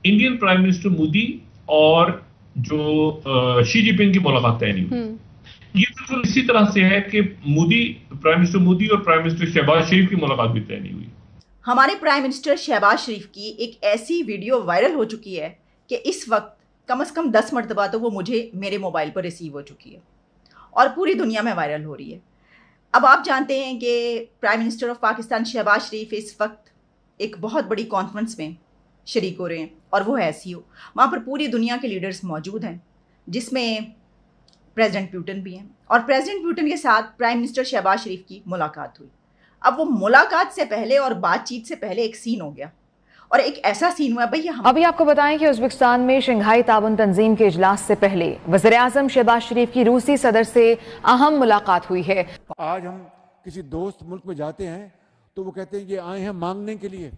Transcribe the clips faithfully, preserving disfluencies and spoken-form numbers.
Indian prime minister Modi और जो Xi Jinping की मुलाकात तय नहीं हुई। ये बिल्कुल इसी तरह से है कि मोदी प्राइम मिनिस्टर मोदी और प्राइम मिनिस्टर शहबाज शरीफ की मुलाकात भी तय नहीं हुई। हमारे प्राइम मिनिस्टर शहबाज शरीफ की एक ऐसी वीडियो वायरल हो चुकी है कि इस वक्त कम से कम दस मरतबा तो वो मुझे मेरे मोबाइल पर रिसीव हो चुकी है और पूरी दुनिया में वायरल हो रही है। अब आप जानते हैं कि prime minister of Pakistan Shehbaz Sharif इस वक्त एक बहुत बड़ी कॉन्फ्रेंस में शरीक हो रहे हैं और वो है एस सी ओ। वहाँ पर पूरी दुनिया के लीडर्स मौजूद हैं, जिसमें प्रेसिडेंट पुतिन भी हैं, और प्रेसिडेंट पुतिन के साथ प्राइम मिनिस्टर शहबाज शरीफ की मुलाकात हुई। अब वो मुलाकात से पहले और बातचीत से पहले एक सीन हो गया, और एक ऐसा सीन हुआ भैया। हम अभी आपको बताएं कि उज़्बेकिस्तान में शंघाई ताउन तंजीम के इजलास से पहले वज़ीर आज़म शहबाज शरीफ की रूसी सदर से अहम मुलाकात हुई है। आज हम किसी दोस्त मुल्क में जाते हैं तो वो कहते हैं कि आए हैं मांगने के लिए,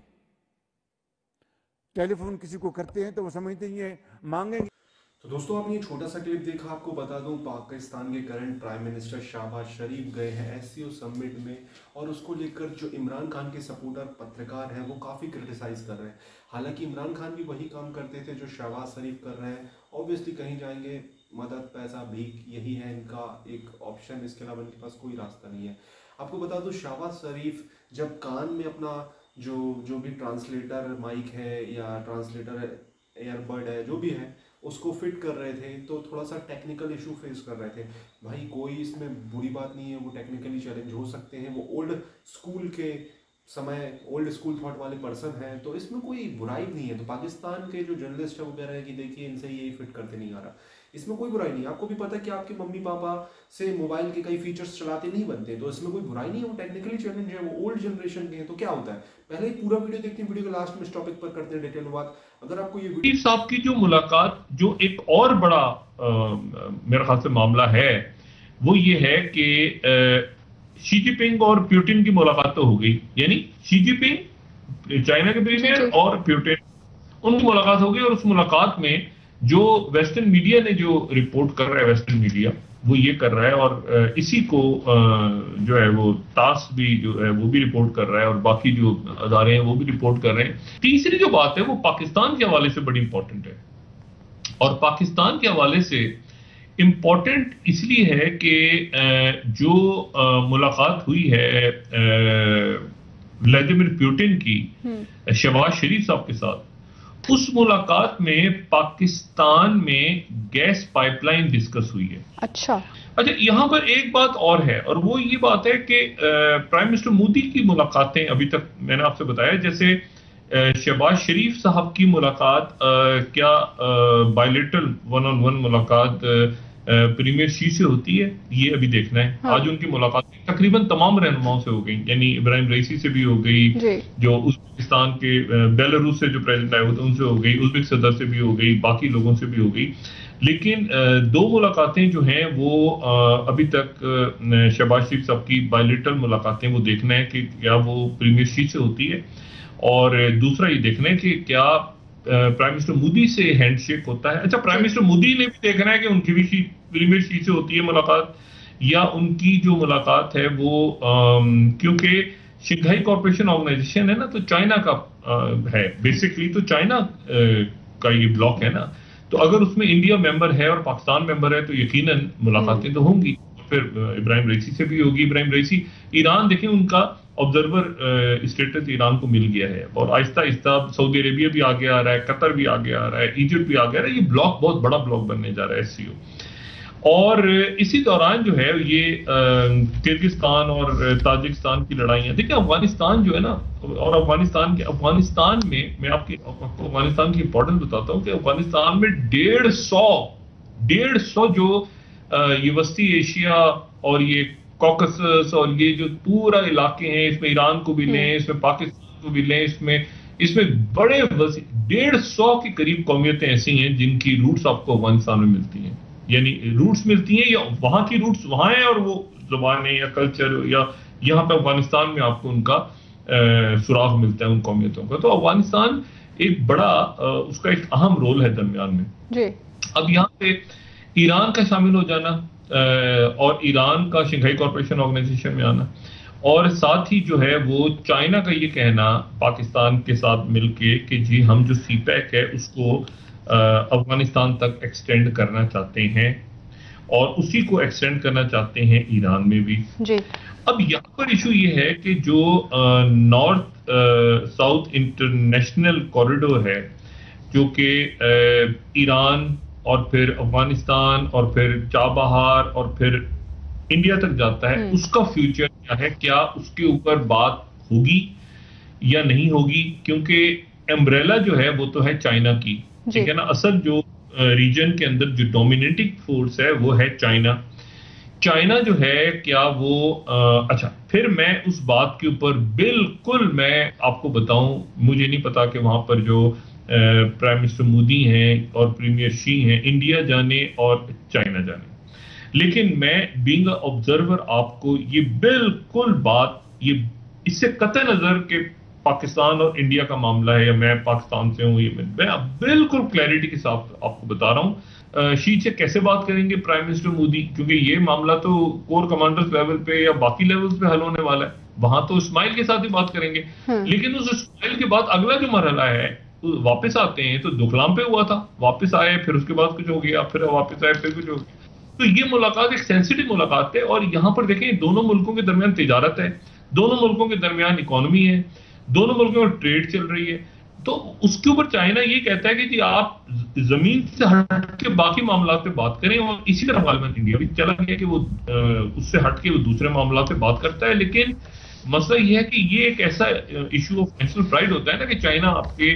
टेलीफोन किसी को करते हैं तो वो समझते हैं ये मांगेंगे। तो दोस्तों आपने ये छोटा सा क्लिप देखा। आपको बता दूं पाकिस्तान के current prime minister Shehbaz Sharif गए हैं एस सी ओ समिट में, और उसको लेकर जो इमरान खान के सपोर्टर पत्रकार हैं वो काफ़ी क्रिटिसाइज कर रहे हैं। हालांकि इमरान खान भी वही काम करते थे जो शहबाज शरीफ कर रहे हैं। ऑब्वियसली कहीं जाएंगे, मदद, पैसा, भीख, यही है इनका एक ऑप्शन, इसके अलावा इनके पास कोई रास्ता नहीं है। आपको बता दूं शहबाज शरीफ जब कान में अपना जो जो भी ट्रांसलेटर माइक है या ट्रांसलेटर एयरबड है जो भी है उसको फिट कर रहे थे तो थोड़ा सा टेक्निकल इशू फेस कर रहे थे। भाई कोई इसमें बुरी बात नहीं है, वो टेक्निकली चैलेंज हो सकते हैं, वो ओल्ड स्कूल के समय ओल्ड स्कूल थॉट वाले पर्सन हैं, तो इसमें कोई बुराई नहीं है। तो पाकिस्तान के जो जर्नलिस्ट है वो कह रहे हैं कि देखिए इनसे यही फिट करते नहीं आ रहा, इसमें कोई बुराई नहीं है। आपको भी पता है कि आपके मम्मी पापा से मोबाइल के कई फीचर्स चलाते नहीं बनते, तो इसमें कोई बुराई नहीं है। वो टेक्निकली चैलेंज है, वो ओल्ड जनरेशन के हैं, तो क्या होता है। पहले ही पूरा वीडियो देखते हैं, वीडियो के लास्ट में इस टॉपिक पर करते हैं डिटेल बात। अगर आपको ये वीडियो साहब की जो मुलाकात, जो एक और बड़ा आ, मेरे ख्याल से मामला है, वो ये है कि शी जिनपिंग और पुतिन की मुलाकात तो हो गई, यानी शी जिनपिंग चाइना के प्रीमियर और पुतिन, उनकी मुलाकात हो गई। और उस मुलाकात में जो वेस्टर्न मीडिया ने जो रिपोर्ट कर रहा है, वेस्टर्न मीडिया वो ये कर रहा है, और इसी को जो है वो टास भी जो है वो भी रिपोर्ट कर रहा है, और बाकी जो अदारे हैं वो भी रिपोर्ट कर रहे हैं। तीसरी जो बात है वो पाकिस्तान के हवाले से बड़ी इंपॉर्टेंट है, और पाकिस्तान के हवाले से इंपॉर्टेंट इसलिए है कि जो मुलाकात हुई है व्लादिमीर पुतिन की शहबाज शरीफ साहब के साथ, उस मुलाकात में पाकिस्तान में गैस पाइपलाइन डिस्कस हुई है। अच्छा अच्छा, यहां पर एक बात और है, और वो ये बात है कि प्राइम मिनिस्टर मोदी की मुलाकातें अभी तक मैंने आपसे बताया, जैसे शहबाज शरीफ साहब की मुलाकात क्या बायलैटरल वन ऑन वन मुलाकात प्रीमियर शी से होती है, ये अभी देखना है। हाँ। आज उनकी मुलाकात तकरीबन तमाम रहनुमाओं से हो गई, यानी इब्राहिम रईसी से भी हो गई, जो उज़्बेकिस्तान के बेलारूस से जो प्रेसिडेंट आए हुए थे उनसे हो गई, उज़्बेक सदर से भी हो गई, बाकी लोगों से भी हो गई। लेकिन दो मुलाकातें जो हैं वो अभी तक शहबाज शरीफ साहब की बायलैटरल मुलाकातें, वो देखना है कि क्या वो प्रीमियर शी से होती है, और दूसरा ये देखना है कि क्या प्राइम मिनिस्टर मोदी से हैंडशेक होता है। अच्छा, प्राइम मिनिस्टर मोदी ने भी देखना है कि उनकी भी प्रीमियर शी से होती है मुलाकात, या उनकी जो मुलाकात है वो क्योंकि शंघाई कॉर्पोरेशन ऑर्गेनाइजेशन है ना, तो चाइना का आ, है बेसिकली, तो चाइना आ, का ये ब्लॉक है ना, तो अगर उसमें इंडिया मेंबर है और पाकिस्तान मेंबर है तो यकीनन मुलाकातें तो होंगी। फिर इब्राहिम रईसी से भी होगी। इब्राहिम रईसी, ईरान देखें उनका ऑब्जर्वर स्टेटस ईरान को मिल गया है, और आहिस्ता आहिस्ता सऊदी अरेबिया भी आगे आ रहा है, कतर भी आगे आ रहा है, इजिप्ट भी आगे आ रहा है। ये ब्लॉक बहुत बड़ा ब्लॉक बनने जा रहा है एस सी ओ। और इसी दौरान जो है ये किर्गिस्तान और ताजिकिस्तान की लड़ाइयां, देखिए अफगानिस्तान जो है ना, और अफगानिस्तान के अफगानिस्तान में मैं आपकी आपको अफगानिस्तान की इंपॉर्टेंस बताता हूँ कि अफगानिस्तान में डेढ़ सौ डेढ़ सौ जो ये वस्ती एशिया और ये कॉकसस और ये जो पूरा इलाके हैं, इसमें ईरान को भी लें, इसमें पाकिस्तान को भी लें, इसमें इसमें बड़े डेढ़ सौ के करीब कौमियतें ऐसी हैं जिनकी रूट्स आपको अफगानिस्तान में मिलती हैं, यानी रूट्स मिलती हैं, या वहां की रूट्स वहां हैं और वो जुबानें या कल्चर, या यहाँ पे अफगानिस्तान में आपको उनका सुराग मिलता है उन कौमियतों का। तो अफगानिस्तान एक बड़ा आ, उसका एक अहम रोल है दरमियान में जी। अब यहाँ पे ईरान का शामिल हो जाना और ईरान का शंघाई कॉर्पोरेशन ऑर्गेनाइजेशन में आना, और साथ ही जो है वो चाइना का ये कहना पाकिस्तान के साथ मिलके कि जी हम जो सी पैक है उसको अफगानिस्तान तक एक्सटेंड करना चाहते हैं और उसी को एक्सटेंड करना चाहते हैं ईरान में भी जी। अब यहाँ पर इशू ये है कि जो नॉर्थ साउथ इंटरनेशनल कॉरिडोर है जो कि ईरान और फिर अफगानिस्तान और फिर चाबहार और फिर इंडिया तक जाता है, उसका फ्यूचर क्या है, क्या उसके ऊपर बात होगी या नहीं होगी, क्योंकि एम्ब्रेला जो है वो तो है चाइना की, ठीक है ना। असल जो रीजन के अंदर जो डोमिनेटिंग फोर्स है वो है चाइना। चाइना जो है क्या वो आ, अच्छा फिर मैं उस बात के ऊपर बिल्कुल मैं आपको बताऊं, मुझे नहीं पता कि वहां पर जो प्राइम मिनिस्टर मोदी हैं और प्रीमियर शी हैं, इंडिया जाने और चाइना जाने, लेकिन मैं बीइंग अ ऑब्जर्वर आपको ये बिल्कुल बात, ये इससे कतई नजर के पाकिस्तान और इंडिया का मामला है या मैं पाकिस्तान से हूं, ये मैं बिल्कुल क्लैरिटी के साथ आपको बता रहा हूं। शी से कैसे बात करेंगे प्राइम मिनिस्टर मोदी, क्योंकि ये मामला तो कोर कमांडर्स लेवल पे या बाकी लेवल्स पे हल होने वाला है, वहां तो इस्माइल के साथ ही बात करेंगे। लेकिन उस इस्माइल के बाद अगला जो मरहला है वापस आते हैं तो दुखलाम पे हुआ था, वापस आए फिर उसके बाद कुछ हो गया, फिर वापस आए फिर कुछ हो गया। तो ये मुलाकात एक सेंसिटिव मुलाकात है और यहां पर देखें दोनों मुल्कों के दरमियान तिजारत है, दोनों मुल्कों के दरमियान इकोनॉमी है, दोनों मुल्कों में ट्रेड चल रही है। तो उसके ऊपर चाइना ये कहता है कि जी आप जमीन से हट के बाकी मामला पे बात करें, और इसी तरह गालिबन इंडिया भी चला गया कि वो उससे हट के वो दूसरे मामला पे बात करता है। लेकिन मसला ये है कि ये एक ऐसा इशू ऑफ नेशनल प्राइड होता है ना कि चाइना आपके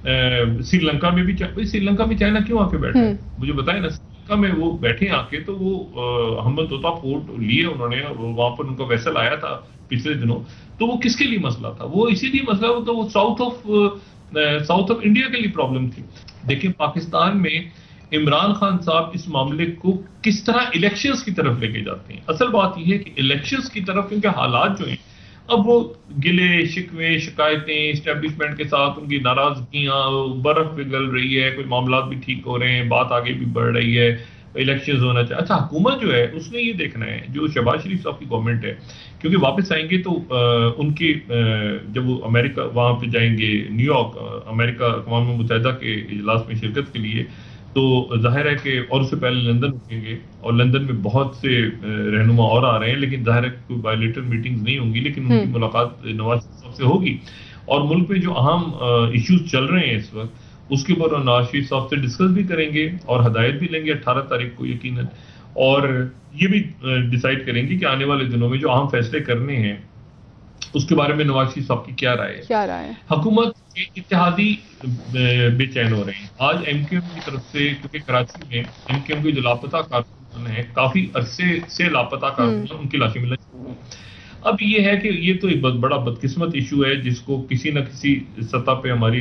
श्रीलंका में भी, श्रीलंका में चाइना क्यों आके बैठा है मुझे बताए ना। श्रीलंका में वो बैठे आके तो वो हम्बल तोता पोर्ट लिए उन्होंने और वहां पर उनका वेसल आया था पिछले दिनों, तो वो किसके लिए मसला था, वो इसीलिए मसला वो तो वो south of south of India के लिए प्रॉब्लम थी। देखिए पाकिस्तान में इमरान खान साहब इस मामले को किस तरह इलेक्शंस की तरफ लेके जाते हैं। असल बात यह है कि इलेक्शंस की तरफ क्योंकि हालात जो हैं अब वो गिले शिकवे शिकायतें इस्टेब्लिशमेंट के साथ, उनकी नाराजगियां, बर्फ पिघल रही है, कोई मामला भी ठीक हो रहे हैं, बात आगे भी बढ़ रही है, इलेक्शंस होना चाहिए। अच्छा हुकूमत जो है उसने ये देखना है, जो शहबाज शरीफ साहब की गवर्नमेंट है, क्योंकि वापस आएंगे तो आ, उनकी आ, जब वो अमेरिका वहां पे जाएंगे न्यूयॉर्क अमेरिका अक़वाम मुत्तहिदा के इजलास में शिरकत के लिए, तो जाहिर है कि और उससे पहले लंदन रुकेंगे और लंदन में बहुत से रहनुमा और आ रहे हैं, लेकिन जाहिर है कोई बायलेटरल मीटिंग्स नहीं होंगी, लेकिन उनकी मुलाकात नवाज शरीफ साहब से होगी। और मुल्क में जो अहम इश्यूज चल रहे हैं इस वक्त उसके ऊपर नवाज शरीफ साहब से डिस्कस भी करेंगे और हदायत भी लेंगे अट्ठारह तारीख को यकीनन, और ये भी डिसाइड करेंगे कि आने वाले दिनों में जो अहम फैसले करने हैं उसके बारे में नवाज शरीफ साहब की क्या राय है। क्या राय है? हुकूमत के इत्तेहादी बेचैन हो रहे हैं। आज एमक्यूएम की तरफ से, क्योंकि कराची में एमक्यूएम के जो लापता कारकुन है, काफी अरसे से लापता कारकुन, उनकी लाशें मिलना। अब ये है कि ये तो एक बड़ा बदकिस्मत इशू है जिसको किसी न किसी सतह पे हमारी।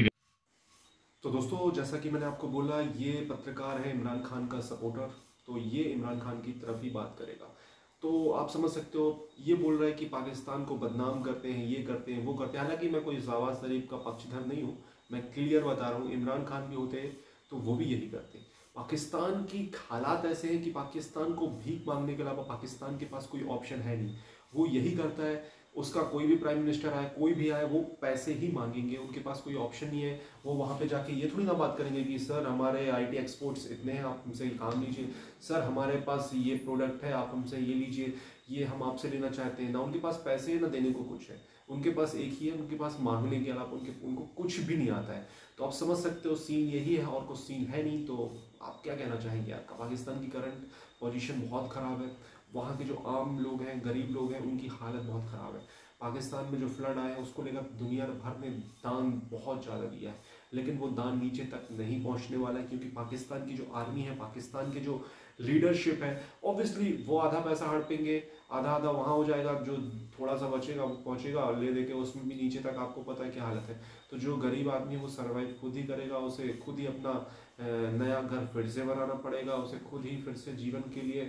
तो दोस्तों जैसा कि मैंने आपको बोला, ये पत्रकार है इमरान खान का सपोर्टर, तो ये इमरान खान की तरफ ही बात करेगा। तो आप समझ सकते हो ये बोल रहा है कि पाकिस्तान को बदनाम करते हैं, ये करते हैं, वो करते हैं। हालांकि मैं कोई शहबाज शरीफ का पक्षधर नहीं हूँ, मैं क्लियर बता रहा हूँ, इमरान खान भी होते तो वो भी यही करते। पाकिस्तान की हालात ऐसे हैं कि पाकिस्तान को भीख मांगने के अलावा पाकिस्तान के पास कोई ऑप्शन है नहीं। वो यही करता है, उसका कोई भी प्राइम मिनिस्टर आए, कोई भी आए, वो पैसे ही मांगेंगे, उनके पास कोई ऑप्शन नहीं है। वो वहाँ पे जाके ये थोड़ी ना बात करेंगे कि सर हमारे आईटी एक्सपोर्ट्स इतने हैं, आप हमसे काम लीजिए, सर हमारे पास ये प्रोडक्ट है, आप हमसे ये लीजिए, ये हम आपसे लेना चाहते हैं। ना उनके पास पैसे है ना देने को कुछ है, उनके पास एक ही है, उनके पास मांगने के अलावा उनके उनको कुछ भी नहीं आता है। तो आप समझ सकते हो सीन यही है, और कुछ सीन है नहीं। तो आप क्या कहना चाहेंगे? आपका पाकिस्तान की करंट पोजीशन बहुत ख़राब है, वहाँ के जो आम लोग हैं, गरीब लोग हैं, उनकी हालत बहुत ख़राब है। पाकिस्तान में जो फ्लड आया है उसको लेकर दुनिया भर ने दान बहुत ज़्यादा दिया है, लेकिन वो दान नीचे तक नहीं पहुंचने वाला है, क्योंकि पाकिस्तान की जो आर्मी है, पाकिस्तान के जो लीडरशिप है, ऑब्वियसली वो आधा पैसा हड़पेंगे, आधा आधा वहाँ हो जाएगा, जो थोड़ा सा बचेगा वो पहुँचेगा और ले दे के उसमें भी नीचे तक आपको पता है क्या हालत है। तो जो गरीब आदमी है वो सर्वाइव खुद ही करेगा, उसे खुद ही अपना नया घर फिर से बनाना पड़ेगा, उसे खुद ही फिर से जीवन के लिए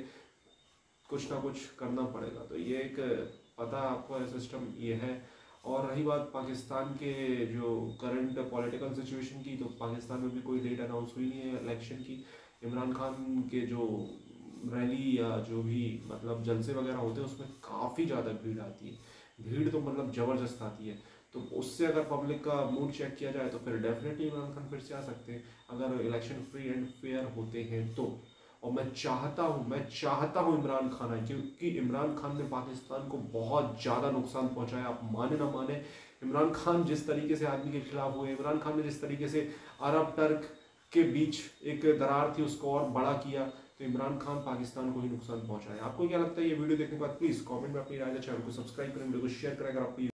कुछ ना कुछ करना पड़ेगा। तो ये एक पता आपको सिस्टम ये है। और रही बात पाकिस्तान के जो करंट पॉलिटिकल सिचुएशन की, तो पाकिस्तान में भी कोई डेट अनाउंस हुई नहीं है इलेक्शन की। इमरान खान के जो रैली या जो भी मतलब जलसे वगैरह होते हैं उसमें काफ़ी ज़्यादा भीड़ आती है। भीड़ तो मतलब ज़बरदस्त आती है। तो उससे अगर पब्लिक का मूड चेक किया जाए तो फिर डेफिनेटली इमरान खान फिर से आ सकते हैं अगर इलेक्शन फ्री एंड फेयर होते हैं तो। और मैं चाहता हूँ मैं चाहता हूँ इमरान खान आए, क्योंकि इमरान खान ने पाकिस्तान को बहुत ज़्यादा नुकसान पहुँचाया। आप माने ना माने, इमरान खान जिस तरीके से आदमी के खिलाफ हुए, इमरान खान ने जिस तरीके से अरब टर्क के बीच एक दरार थी उसको और बड़ा किया, तो इमरान खान पाकिस्तान को ही नुकसान पहुंचाया। आपको क्या लगता है ये वीडियो देखने के बाद? प्लीज़ कमेंट में अपनी राय दें, चैनल को सब्सक्राइब करें, वीडियो को शेयर करें अगर आपको